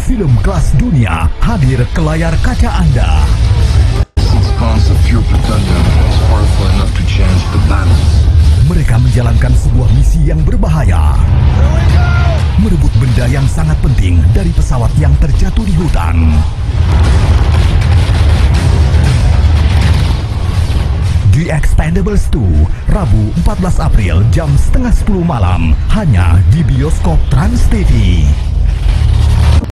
film kelas dunia hadir ke layar kaca Anda. Mereka menjalankan sebuah misi yang berbahaya, merebut benda yang sangat penting dari pesawat yang terjatuh di hutan. The Expendables 2, Rabu 14 April jam setengah 10 malam, hanya di bioskop Trans TV.